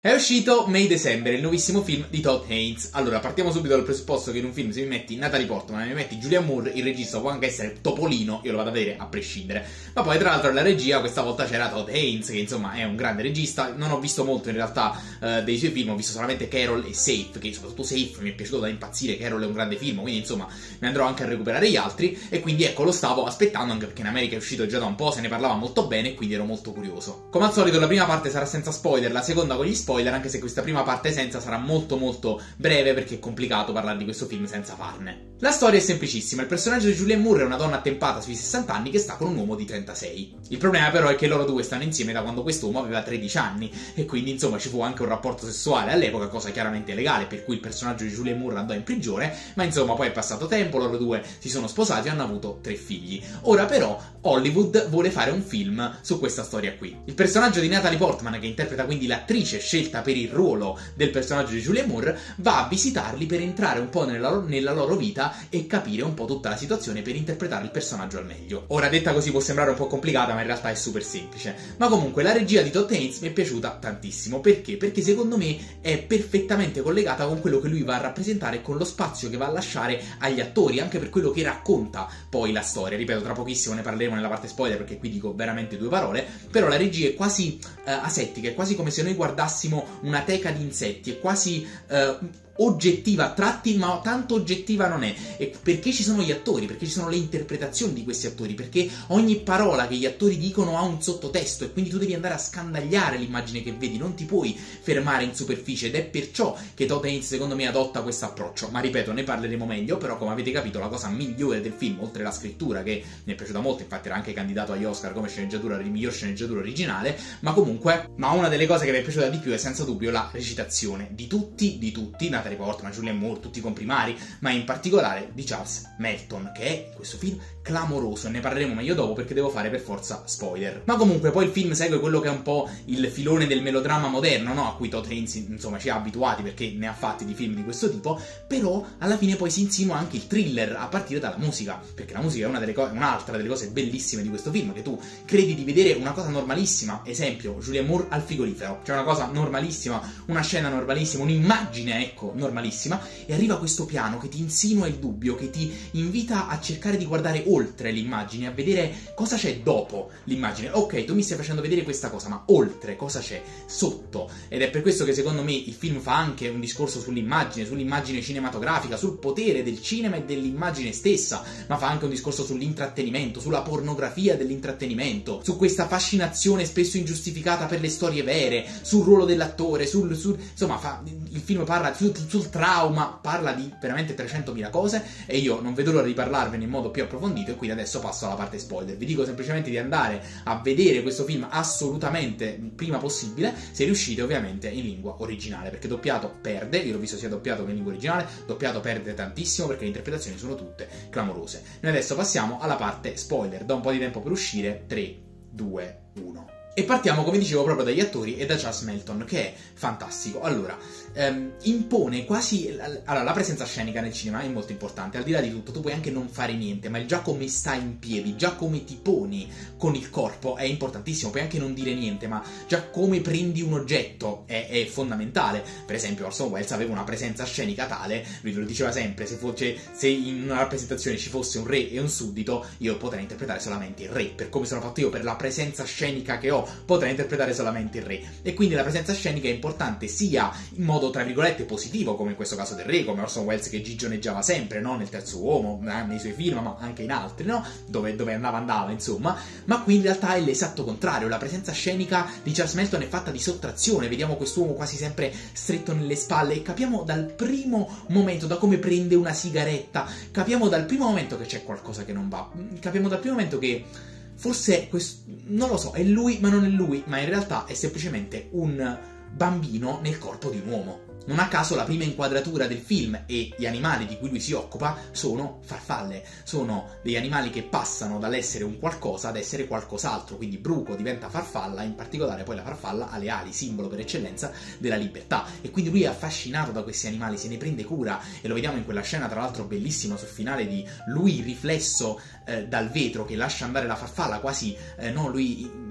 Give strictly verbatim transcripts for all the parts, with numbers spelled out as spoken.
È uscito May December, il nuovissimo film di Todd Haynes. Allora, partiamo subito dal presupposto che in un film se mi metti Natalie Portman e mi metti Julianne Moore, il regista può anche essere Topolino, io lo vado a vedere a prescindere. Ma poi tra l'altro alla regia questa volta c'era Todd Haynes, che insomma è un grande regista. Non ho visto molto in realtà eh, dei suoi film, ho visto solamente Carol e Safe, che soprattutto Safe mi è piaciuto da impazzire. Carol è un grande film, quindi insomma mi andrò anche a recuperare gli altri. E quindi ecco, lo stavo aspettando anche perché in America è uscito già da un po', se ne parlava molto bene e quindi ero molto curioso. Come al solito la prima parte sarà senza spoiler, la seconda con gli spoiler, anche se questa prima parte senza sarà molto molto breve perché è complicato parlare di questo film senza farne. La storia è semplicissima, il personaggio di Julianne Moore è una donna attempata sui sessanta anni che sta con un uomo di trentasei. Il problema però è che loro due stanno insieme da quando quest'uomo aveva tredici anni e quindi insomma ci fu anche un rapporto sessuale all'epoca, cosa chiaramente legale, per cui il personaggio di Julianne Moore andò in prigione, ma insomma poi è passato tempo, loro due si sono sposati e hanno avuto tre figli. Ora però Hollywood vuole fare un film su questa storia qui. Il personaggio di Natalie Portman, che interpreta quindi l'attrice scelta per il ruolo del personaggio di Julianne Moore, va a visitarli per entrare un po' nella, nella loro vita e capire un po' tutta la situazione per interpretare il personaggio al meglio. Ora, detta così può sembrare un po' complicata, ma in realtà è super semplice. Ma comunque la regia di Todd Haynes mi è piaciuta tantissimo. Perché? Perché secondo me è perfettamente collegata con quello che lui va a rappresentare e con lo spazio che va a lasciare agli attori, anche per quello che racconta poi la storia. Ripeto, tra pochissimo ne parleremo nella parte spoiler perché qui dico veramente due parole, però la regia è quasi eh, asettica, è quasi come se noi guardassimo una teca di insetti, è quasi eh, oggettiva a tratti, ma tanto oggettiva non è. E perché ci sono gli attori, perché ci sono le interpretazioni di questi attori, perché ogni parola che gli attori dicono ha un sottotesto e quindi tu devi andare a scandagliare l'immagine che vedi, non ti puoi fermare in superficie, ed è perciò che Todd Haynes secondo me adotta questo approccio. Ma ripeto, ne parleremo meglio, però come avete capito la cosa migliore del film, oltre la scrittura che mi è piaciuta molto, infatti era anche candidato agli Oscar come sceneggiatura, miglior sceneggiatura originale, ma comunque, ma una delle cose che mi è piaciuta di più è senza dubbio la recitazione di tutti, di tutti, Natalie Portman, Julianne Moore, tutti i comprimari, ma in particolare di Charles Melton, che è in questo film clamoroso, e ne parleremo meglio dopo perché devo fare per forza spoiler. Ma comunque poi il film segue quello che è un po' il filone del melodramma moderno, no? A cui Todd Haynes insomma ci ha abituati perché ne ha fatti di film di questo tipo, però alla fine poi si insinua anche il thriller a partire dalla musica, perché la musica è una delle co- un'altra delle cose bellissime di questo film, che tu credi di vedere una cosa normalissima, esempio Julianne Moore al frigorifero, cioè una cosa normalissima, una scena normalissima, un'immagine ecco normalissima, e arriva questo piano che ti insinua il dubbio, che ti invita a cercare di guardare oltre l'immagine, a vedere cosa c'è dopo l'immagine. Ok, tu mi stai facendo vedere questa cosa, ma oltre cosa c'è sotto? Ed è per questo che secondo me il film fa anche un discorso sull'immagine, sull'immagine cinematografica, sul potere del cinema e dell'immagine stessa, ma fa anche un discorso sull'intrattenimento, sulla pornografia dell'intrattenimento, su questa fascinazione spesso ingiustificata per le storie vere, sul ruolo dell'attore, sul, sul insomma fa, il film parla sul, sul trauma, parla di veramente trecentomila cose e io non vedo l'ora di parlarvene in modo più approfondito, e quindi adesso passo alla parte spoiler. Vi dico semplicemente di andare a vedere questo film assolutamente prima possibile, se riuscite ovviamente in lingua originale, perché doppiato perde, io l'ho visto sia doppiato che in lingua originale, doppiato perde tantissimo perché le interpretazioni sono tutte clamorose. Noi adesso passiamo alla parte spoiler, da un po' di tempo per uscire, tre, due, uno. E partiamo, come dicevo, proprio dagli attori e da Charles Melton, che è fantastico. Allora, ehm, impone quasi... Allora, la presenza scenica nel cinema è molto importante. Al di là di tutto, tu puoi anche non fare niente, ma il già come stai in piedi, già come ti poni con il corpo è importantissimo. Puoi anche non dire niente, ma già come prendi un oggetto è, è fondamentale. Per esempio, Orson Welles aveva una presenza scenica tale, lui lo diceva sempre, se, fosse, se in una rappresentazione ci fosse un re e un suddito, io potrei interpretare solamente il re. Per come sono fatto io, per la presenza scenica che ho, potrà interpretare solamente il re. E quindi la presenza scenica è importante sia in modo tra virgolette positivo, come in questo caso del re, come Orson Welles che gigioneggiava sempre, no? Nel Terzo Uomo, nei suoi film, ma anche in altri, no? Dove, dove andava andava, insomma. Ma qui in realtà è l'esatto contrario. La presenza scenica di Charles Melton è fatta di sottrazione. Vediamo quest'uomo quasi sempre stretto nelle spalle e capiamo dal primo momento, da come prende una sigaretta, capiamo dal primo momento che c'è qualcosa che non va. Capiamo dal primo momento che forse, questo, non lo so, è lui ma non è lui, ma in realtà è semplicemente un bambino nel corpo di un uomo. Non a caso la prima inquadratura del film e gli animali di cui lui si occupa sono farfalle, sono degli animali che passano dall'essere un qualcosa ad essere qualcos'altro, quindi Bruco diventa farfalla, in particolare poi la farfalla ha le ali, simbolo per eccellenza della libertà, e quindi lui è affascinato da questi animali, se ne prende cura, e lo vediamo in quella scena tra l'altro bellissima sul finale di lui riflesso eh, dal vetro che lascia andare la farfalla, quasi, eh, no, lui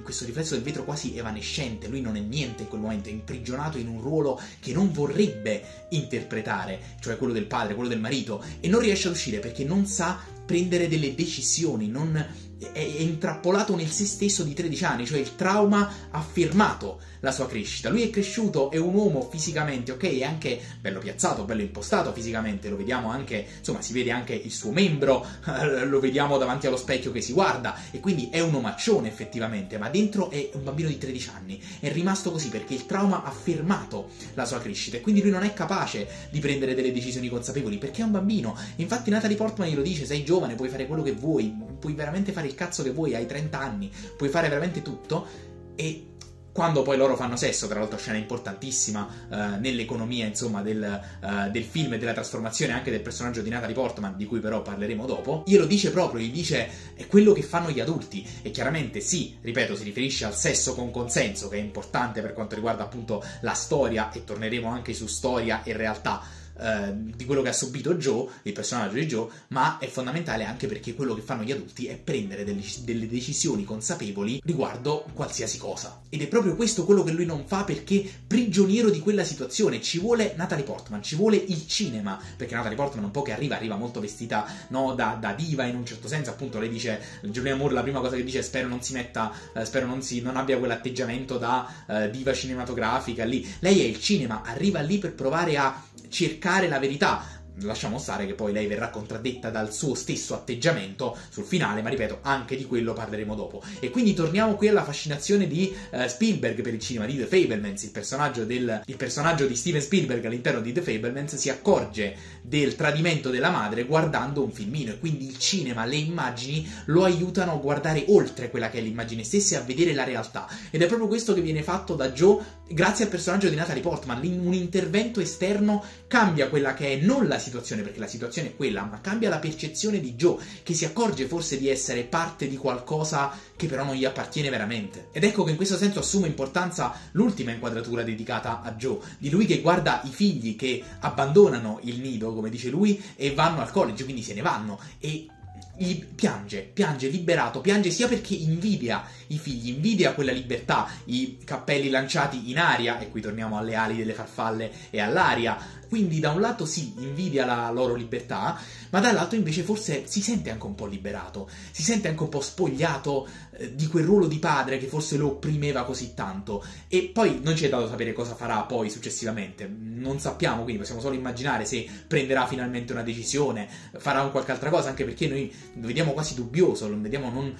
questo riflesso del vetro quasi evanescente, lui non è niente in quel momento, è imprigionato in un ruolo che non vorrebbe interpretare, cioè quello del padre, quello del marito, e non riesce ad uscire perché non sa prendere delle decisioni, non è, è intrappolato nel se stesso di tredici anni, cioè il trauma ha fermato la sua crescita. Lui è cresciuto, è un uomo fisicamente, ok, è anche bello piazzato, bello impostato fisicamente, lo vediamo anche, insomma, si vede anche il suo membro, lo vediamo davanti allo specchio che si guarda, e quindi è un omaccione effettivamente, ma dentro è un bambino di tredici anni, è rimasto così perché il trauma ha fermato la sua crescita, e quindi lui non è capace di prendere delle decisioni consapevoli, perché è un bambino. Infatti Natalie Portman glielo dice: sei giovane, puoi fare quello che vuoi, puoi veramente fare il cazzo che vuoi, hai trenta anni, puoi fare veramente tutto. E quando poi loro fanno sesso, tra l'altro scena importantissima uh, nell'economia, insomma, del, uh, del film e della trasformazione anche del personaggio di Natalie Portman, di cui però parleremo dopo, glielo dice proprio, gli dice è quello che fanno gli adulti. E chiaramente sì, ripeto, si riferisce al sesso con consenso, che è importante per quanto riguarda appunto la storia, e torneremo anche su storia e realtà Uh, di quello che ha subito Joe, il personaggio di Joe, ma è fondamentale anche perché quello che fanno gli adulti è prendere delle, delle decisioni consapevoli riguardo qualsiasi cosa, ed è proprio questo quello che lui non fa, perché prigioniero di quella situazione. Ci vuole Natalie Portman, ci vuole il cinema, perché Natalie Portman un po' che arriva, arriva molto vestita, no, da, da diva in un certo senso, appunto. Lei dice, Julianne Moore, la prima cosa che dice: spero non si metta, eh, spero non, si, non abbia quell'atteggiamento da uh, diva cinematografica lì. Lei è il cinema, arriva lì per provare a cercare la verità. Lasciamo stare che poi lei verrà contraddetta dal suo stesso atteggiamento sul finale, ma ripeto, anche di quello parleremo dopo. E quindi torniamo qui alla fascinazione di uh, Spielberg per il cinema, di The Fabelmans. Il personaggio, del, il personaggio di Steven Spielberg all'interno di The Fabelmans si accorge del tradimento della madre guardando un filmino, e quindi il cinema, le immagini lo aiutano a guardare oltre quella che è l'immagine stessa e a vedere la realtà. Ed è proprio questo che viene fatto da Joe grazie al personaggio di Natalie Portman. Un intervento esterno cambia quella che è non la situazione, perché la situazione è quella, ma cambia la percezione di Joe, che si accorge forse di essere parte di qualcosa che però non gli appartiene veramente. Ed ecco che in questo senso assume importanza l'ultima inquadratura dedicata a Joe, di lui che guarda i figli che abbandonano il nido, come dice lui, e vanno al college, quindi se ne vanno, e piange, piange liberato, piange sia perché invidia i figli, invidia quella libertà, i cappelli lanciati in aria, e qui torniamo alle ali delle farfalle e all'aria. Quindi da un lato sì, invidia la loro libertà, ma dall'altro invece forse si sente anche un po' liberato, si sente anche un po' spogliato eh, di quel ruolo di padre che forse lo opprimeva così tanto. E poi non ci è dato sapere cosa farà poi successivamente, non sappiamo, quindi possiamo solo immaginare se prenderà finalmente una decisione, farà un qualche altra cosa, anche perché noi lo vediamo quasi dubbioso, lo vediamo non...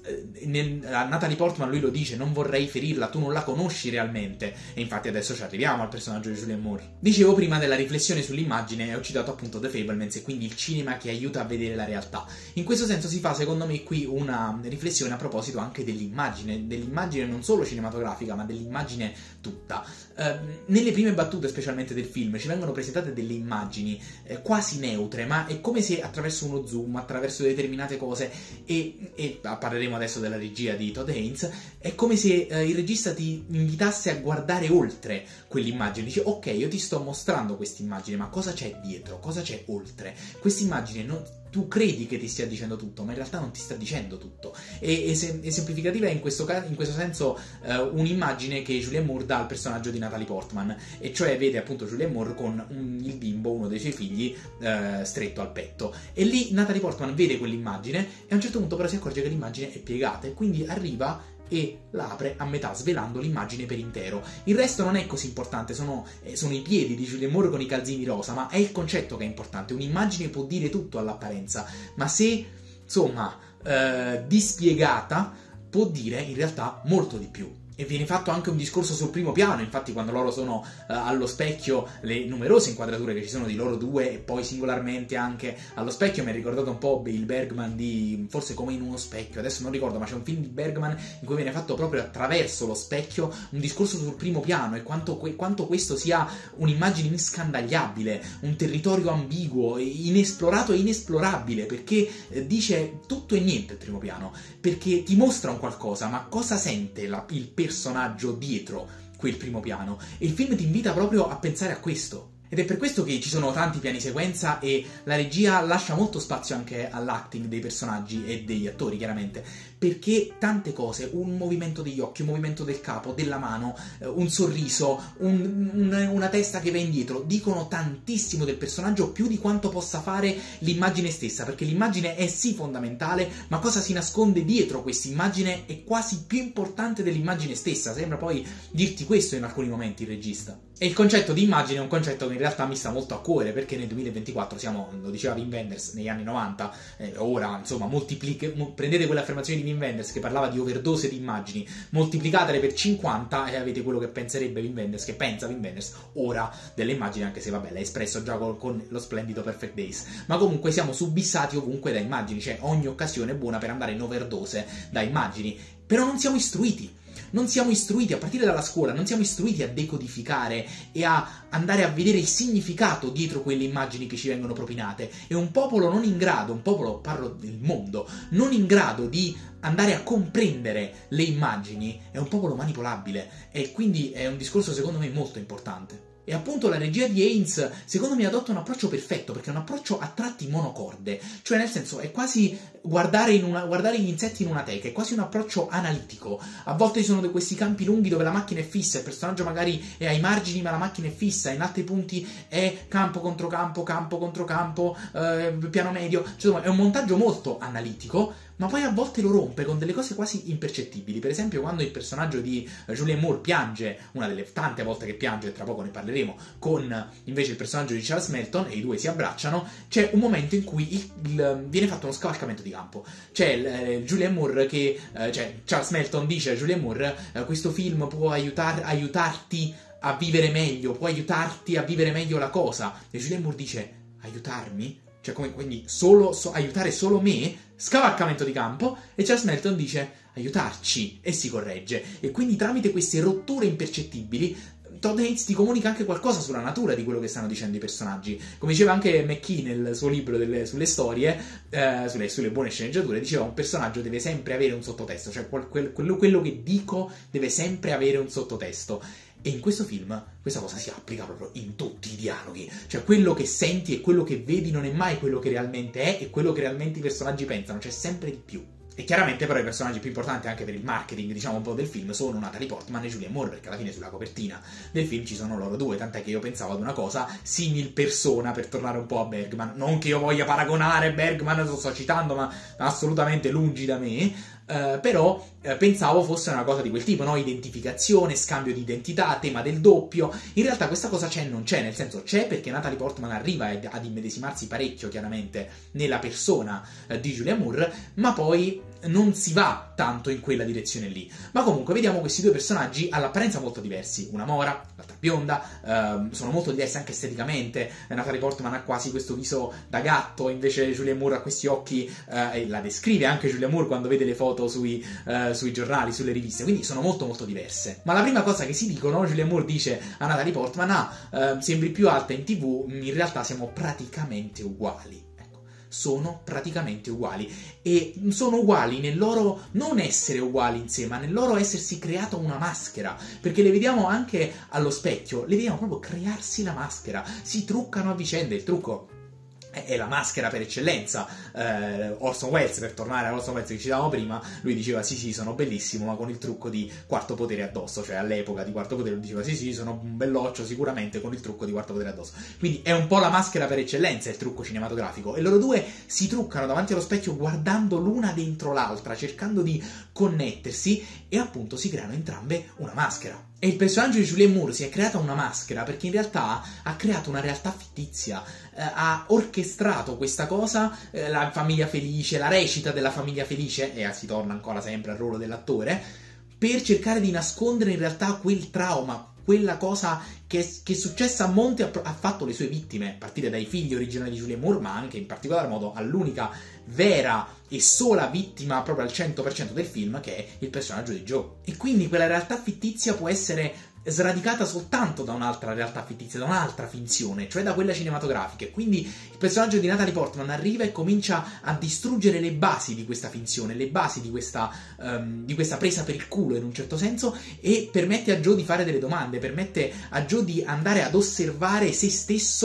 Nel, a Natalie Portman lui lo dice: non vorrei ferirla, tu non la conosci realmente. E infatti adesso ci arriviamo al personaggio di Julianne Moore. Dicevo prima della riflessione sull'immagine e ho citato appunto The Fabelmans, e quindi il cinema che aiuta a vedere la realtà. In questo senso si fa secondo me qui una riflessione a proposito anche dell'immagine, dell'immagine non solo cinematografica ma dell'immagine tutta. Eh, nelle prime battute specialmente del film ci vengono presentate delle immagini eh, quasi neutre, ma è come se attraverso uno zoom, attraverso determinate cose, e, e parleremo adesso della regia di Todd Haynes, è come se eh, il regista ti invitasse a guardare oltre quell'immagine. Dice: ok, io ti sto mostrando questa immagine, ma cosa c'è dietro? Cosa c'è oltre? Questa immagine non... tu credi che ti stia dicendo tutto, ma in realtà non ti sta dicendo tutto. E esemplificativa è in questo, in questo senso uh, un'immagine che Julianne Moore dà al personaggio di Natalie Portman, e cioè vede appunto Julianne Moore con un, il bimbo, uno dei suoi figli, uh, stretto al petto. E lì Natalie Portman vede quell'immagine e a un certo punto però si accorge che l'immagine è piegata, e quindi arriva e la apre a metà, svelando l'immagine per intero. Il resto non è così importante, sono, eh, sono i piedi di Julianne Moore con i calzini rosa, ma è il concetto che è importante. Un'immagine può dire tutto all'apparenza, ma se, insomma, eh, dispiegata, può dire in realtà molto di più. E viene fatto anche un discorso sul primo piano, infatti quando loro sono uh, allo specchio, le numerose inquadrature che ci sono di loro due, e poi singolarmente anche allo specchio, mi ha ricordato un po' il Bergman di Forse come in uno specchio, adesso non ricordo, ma c'è un film di Bergman in cui viene fatto proprio attraverso lo specchio un discorso sul primo piano, e quanto, que quanto questo sia un'immagine inscandagliabile, un territorio ambiguo, inesplorato e inesplorabile, perché eh, dice tutto e niente il primo piano, perché ti mostra un qualcosa, ma cosa sente la, il personaggio personaggio dietro quel primo piano, e il film ti invita proprio a pensare a questo. Ed è per questo che ci sono tanti piani sequenza e la regia lascia molto spazio anche all'acting dei personaggi e degli attori, chiaramente, perché tante cose, un movimento degli occhi, un movimento del capo, della mano, eh, un sorriso, un, un, una testa che va indietro, dicono tantissimo del personaggio, più di quanto possa fare l'immagine stessa, perché l'immagine è sì fondamentale, ma cosa si nasconde dietro questa immagine è quasi più importante dell'immagine stessa. Sembra poi dirti questo in alcuni momenti il regista. E il concetto di immagine è un concetto che in realtà mi sta molto a cuore, perché nel duemilaventiquattro siamo, lo diceva Wim Wenders negli anni novanta, eh, ora insomma moltiplica, prendete quelle affermazioni di Wim Wenders che parlava di overdose di immagini, moltiplicatele per cinquanta e avete quello che penserebbe Wim Wenders, che pensa Wim Wenders ora delle immagini, anche se vabbè l'ha espresso già con, con lo splendido Perfect Days. Ma comunque siamo subissati ovunque da immagini, cioè ogni occasione è buona per andare in overdose da immagini, però non siamo istruiti. Non siamo istruiti, a partire dalla scuola, non siamo istruiti a decodificare e a andare a vedere il significato dietro quelle immagini che ci vengono propinate. E un popolo non in grado, un popolo, parlo del mondo, non in grado di andare a comprendere le immagini, è un popolo manipolabile. E quindi è un discorso secondo me molto importante. E appunto la regia di Haynes secondo me adotta un approccio perfetto, perché è un approccio a tratti monocorde, cioè nel senso è quasi guardare, in una, guardare gli insetti in una teca, è quasi un approccio analitico. A volte ci sono questi campi lunghi dove la macchina è fissa, il personaggio magari è ai margini ma la macchina è fissa, in altri punti è campo contro campo, campo contro campo, eh, piano medio, cioè, è un montaggio molto analitico, ma poi a volte lo rompe con delle cose quasi impercettibili. Per esempio quando il personaggio di Julianne Moore piange, una delle tante volte che piange, tra poco ne parleremo, con invece il personaggio di Charles Melton, e i due si abbracciano, c'è un momento in cui il, il, viene fatto uno scavalcamento di campo. C'è eh, Julianne Moore che, eh, cioè Charles Melton dice a Julianne Moore, eh, questo film può aiutar, aiutarti a vivere meglio, può aiutarti a vivere meglio la cosa. E Julianne Moore dice, aiutarmi? Cioè, come, quindi solo, so, aiutare solo me? Scavalcamento di campo. E Charles Melton dice aiutarci, e si corregge. E quindi tramite queste rotture impercettibili Todd Haynes ti comunica anche qualcosa sulla natura di quello che stanno dicendo i personaggi. Come diceva anche McKee nel suo libro delle, sulle storie, eh, sulle, sulle buone sceneggiature, diceva un personaggio deve sempre avere un sottotesto, cioè quel, quello, quello che dico deve sempre avere un sottotesto. E in questo film questa cosa si applica proprio in tutti i dialoghi, cioè quello che senti e quello che vedi non è mai quello che realmente è e quello che realmente i personaggi pensano, c'è sempre di più. E chiaramente però i personaggi più importanti anche per il marketing, diciamo un po' del film, sono Natalie Portman e Julianne Moore, perché alla fine sulla copertina del film ci sono loro due, tant'è che io pensavo ad una cosa simil persona, per tornare un po' a Bergman, non che io voglia paragonare Bergman, lo sto citando, ma assolutamente lungi da me. Uh, però uh, pensavo fosse una cosa di quel tipo, no? Identificazione, scambio di identità, tema del doppio. In realtà questa cosa c'è e non c'è, nel senso c'è perché Natalie Portman arriva ad, ad immedesimarsi parecchio chiaramente nella persona uh, di Julianne Moore, ma poi non si va tanto in quella direzione lì. Ma comunque vediamo questi due personaggi all'apparenza molto diversi, una mora, l'altra bionda, uh, sono molto diversi anche esteticamente. Natalie Portman ha quasi questo viso da gatto, invece Julianne Moore ha questi occhi, uh, e la descrive anche Julianne Moore quando vede le foto Sui, uh, sui giornali, sulle riviste, quindi sono molto molto diverse. Ma la prima cosa che si dicono, Julianne Moore dice a Natalie Portman, ah, uh, sembri più alta in tv, in realtà siamo praticamente uguali. Ecco, sono praticamente uguali, e sono uguali nel loro non essere uguali in sé, ma nel loro essersi creato una maschera, perché le vediamo anche allo specchio, le vediamo proprio crearsi la maschera, si truccano a vicenda. Il trucco è la maschera per eccellenza. eh, Orson Welles, per tornare a Orson Welles che citavamo prima, lui diceva sì sì sono bellissimo ma con il trucco di Quarto Potere addosso, cioè all'epoca di Quarto Potere lui diceva sì sì sono un belloccio sicuramente con il trucco di Quarto Potere addosso, quindi è un po' la maschera per eccellenza il trucco cinematografico, e loro due si truccano davanti allo specchio guardando l'una dentro l'altra, cercando di connettersi, e appunto si creano entrambe una maschera. E il personaggio di Julianne Moore si è creata una maschera perché in realtà ha creato una realtà fittizia, eh, ha orchestrato questa cosa, eh, la famiglia felice, la recita della famiglia felice, e si torna ancora sempre al ruolo dell'attore, per cercare di nascondere in realtà quel trauma, quella cosa che, che è successa a monte, ha, ha fatto le sue vittime, a partire dai figli originali di Julianne Moore, ma anche in particolar modo all'unica vera e sola vittima proprio al cento per cento del film, che è il personaggio di Joe. E quindi quella realtà fittizia può essere sradicata soltanto da un'altra realtà fittizia, da un'altra finzione, cioè da quella cinematografica. E quindi il personaggio di Natalie Portman arriva e comincia a distruggere le basi di questa finzione, le basi di questa, um, di questa presa per il culo in un certo senso, e permette a Joe di fare delle domande, permette a Joe di andare ad osservare se stesso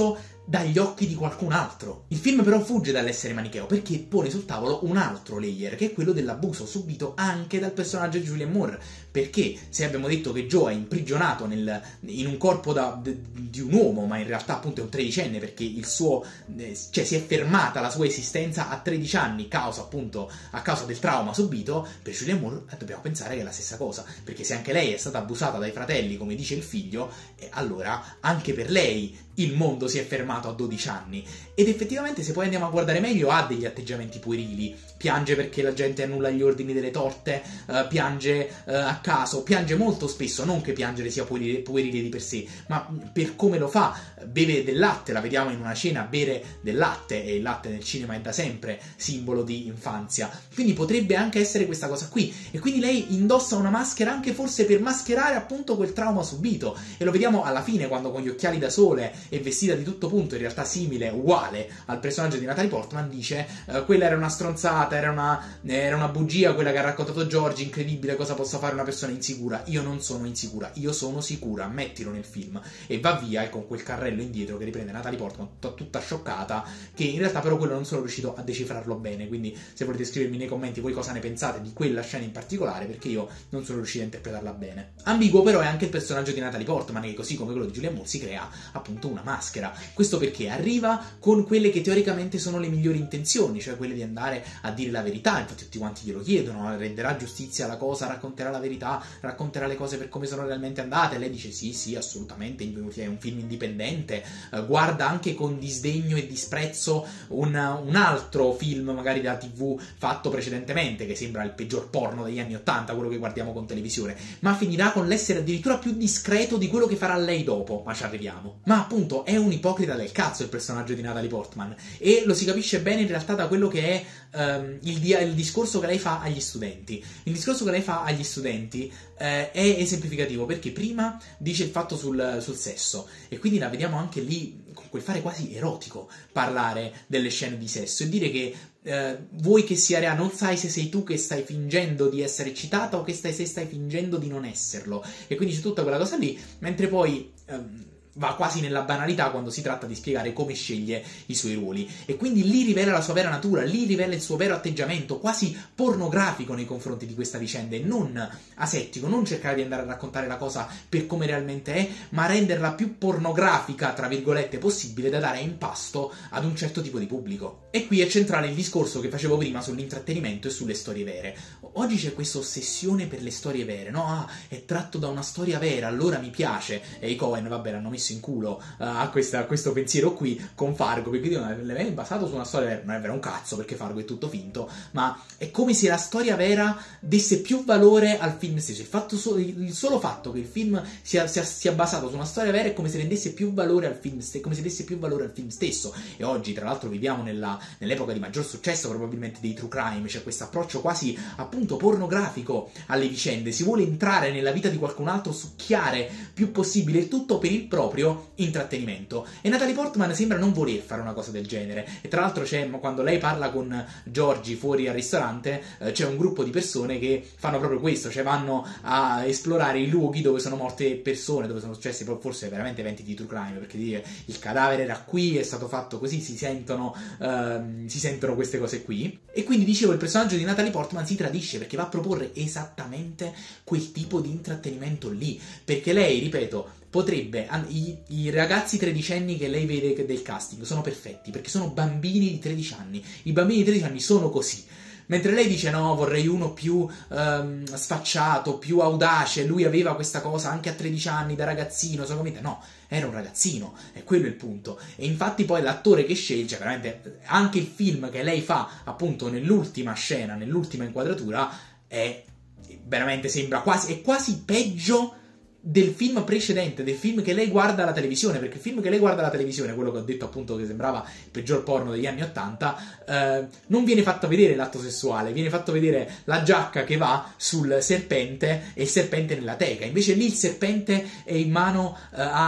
dagli occhi di qualcun altro. Il film però fugge dall'essere manicheo perché pone sul tavolo un altro layer, che è quello dell'abuso subito anche dal personaggio di Julianne Moore. Perché se abbiamo detto che Joe è imprigionato nel, in un corpo da, de, di un uomo, ma in realtà appunto è un tredicenne, perché il suo, eh, cioè si è fermata la sua esistenza a tredici anni causa appunto a causa del trauma subito, per Julianne Moore eh, dobbiamo pensare che è la stessa cosa, perché se anche lei è stata abusata dai fratelli, come dice il figlio, eh, allora anche per lei il mondo si è fermato a dodici anni. Ed effettivamente, se poi andiamo a guardare meglio, ha degli atteggiamenti puerili. Piange perché la gente annulla gli ordini delle torte, uh, piange uh, a caso, piange molto spesso, non che piangere sia puerile, puerile di per sé, ma per come lo fa. Beve del latte, la vediamo in una cena bere del latte, e il latte nel cinema è da sempre simbolo di infanzia, quindi potrebbe anche essere questa cosa qui. E quindi lei indossa una maschera anche forse per mascherare appunto quel trauma subito, e lo vediamo alla fine quando con gli occhiali da sole e vestita di tutto punto, in realtà simile, uguale al personaggio di Natalie Portman, dice uh, quella era una stronzata, era una, era una bugia quella che ha raccontato George, incredibile, cosa possa fare una persona insicura. Io non sono insicura, io sono sicura, mettilo nel film. E va via, e con quel carrello indietro che riprende Natalie Portman tutta, tutta scioccata, che in realtà però quello non sono riuscito a decifrarlo bene, quindi se volete scrivermi nei commenti voi cosa ne pensate di quella scena in particolare, perché io non sono riuscito a interpretarla bene. Ambiguo però è anche il personaggio di Natalie Portman, che così come quello di Julianne Moore si crea appunto una maschera. Questo perché arriva con quelle che teoricamente sono le migliori intenzioni, cioè quelle di andare a dire la verità. Infatti tutti quanti glielo chiedono, renderà giustizia alla cosa, racconterà la verità, racconterà le cose per come sono realmente andate. Lei dice sì, sì, assolutamente, è un film indipendente, eh, guarda anche con disdegno e disprezzo un, un altro film magari da tivù fatto precedentemente, che sembra il peggior porno degli anni ottanta, quello che guardiamo con televisione, ma finirà con l'essere addirittura più discreto di quello che farà lei dopo, ma ci arriviamo. Ma appunto è un ipocrita del cazzo il personaggio di Natalie Portman, e lo si capisce bene in realtà da quello che è um, il, dia- il discorso che lei fa agli studenti. Il discorso che lei fa agli studenti eh, è esemplificativo, perché prima dice il fatto sul, sul sesso, e quindi la vediamo anche lì con quel fare quasi erotico parlare delle scene di sesso e dire che eh, vuoi che sia reale, non sai se sei tu che stai fingendo di essere eccitata o che stai, se stai fingendo di non esserlo, e quindi c'è tutta quella cosa lì, mentre poi ehm, va quasi nella banalità quando si tratta di spiegare come sceglie i suoi ruoli, e quindi lì rivela la sua vera natura, lì rivela il suo vero atteggiamento quasi pornografico nei confronti di questa vicenda, e non asettico, non cercare di andare a raccontare la cosa per come realmente è, ma renderla più pornografica tra virgolette possibile, da dare in pasto ad un certo tipo di pubblico. E qui è centrale il discorso che facevo prima sull'intrattenimento e sulle storie vere. Oggi c'è questa ossessione per le storie vere, no? Ah, è tratto da una storia vera, allora mi piace, e i Coen vabbè l'hanno messo in culo uh, a, questa, a questo pensiero qui con Fargo, perché dicono è basato su una storia vera. Non è vero un cazzo, perché Fargo è tutto finto, ma è come se la storia vera desse più valore al film stesso. Il, fatto so- il solo fatto che il film sia, sia, sia basato su una storia vera è come se rendesse più valore al film stesso, come se desse più valore al film stesso. E oggi tra l'altro viviamo nella, nell'epoca di maggior successo probabilmente dei true crime, c'è questo approccio quasi appunto pornografico alle vicende, si vuole entrare nella vita di qualcun altro, succhiare più possibile il tutto per il proprio intrattenimento, e Natalie Portman sembra non voler fare una cosa del genere. E tra l'altro c'è, quando lei parla con Georgie fuori al ristorante, eh, c'è un gruppo di persone che fanno proprio questo, cioè vanno a esplorare i luoghi dove sono morte persone, dove sono successi forse veramente eventi di true crime, perché dire il cadavere era qui, è stato fatto così, si sentono ehm, si sentono queste cose qui. E quindi dicevo, il personaggio di Natalie Portman si tradisce perché va a proporre esattamente quel tipo di intrattenimento lì, perché lei, ripeto, potrebbe, i, i ragazzi tredicenni che lei vede del casting sono perfetti, perché sono bambini di tredici anni, i bambini di tredici anni sono così. Mentre lei dice no, vorrei uno più um, sfacciato, più audace, lui aveva questa cosa anche a tredici anni da ragazzino, solamente no, era un ragazzino, è quello il punto. E infatti poi l'attore che sceglie, cioè veramente anche il film che lei fa appunto nell'ultima scena, nell'ultima inquadratura, è veramente, sembra quasi, è quasi peggio del film precedente, del film che lei guarda alla televisione, perché il film che lei guarda alla televisione, quello che ho detto appunto che sembrava il peggior porno degli anni ottanta, eh, non viene fatto vedere l'atto sessuale, viene fatto vedere la giacca che va sul serpente e il serpente nella teca. Invece lì il serpente è in mano eh, a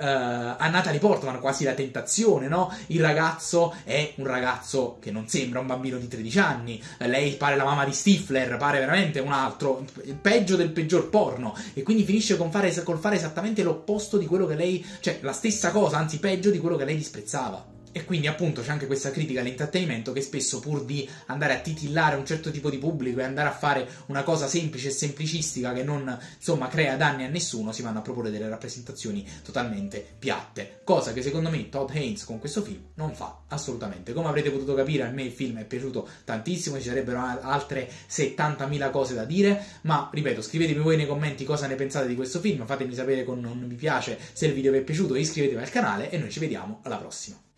a Natalie Portman, quasi la tentazione, no? Il ragazzo è un ragazzo che non sembra un bambino di tredici anni, lei pare la mamma di Stifler, pare veramente un altro, il peggio del peggior porno, e quindi finisce con fare, col fare esattamente l'opposto di quello che lei, cioè la stessa cosa, anzi peggio di quello che lei disprezzava. E quindi appunto c'è anche questa critica all'intrattenimento che spesso, pur di andare a titillare un certo tipo di pubblico e andare a fare una cosa semplice e semplicistica che non, insomma, crea danni a nessuno, si vanno a proporre delle rappresentazioni totalmente piatte, cosa che secondo me Todd Haynes con questo film non fa assolutamente. Come avrete potuto capire, a me il film è piaciuto tantissimo, ci sarebbero altre settantamila cose da dire, ma ripeto, scrivetemi voi nei commenti cosa ne pensate di questo film, fatemi sapere con un mi piace se il video vi è piaciuto, iscrivetevi al canale e noi ci vediamo alla prossima.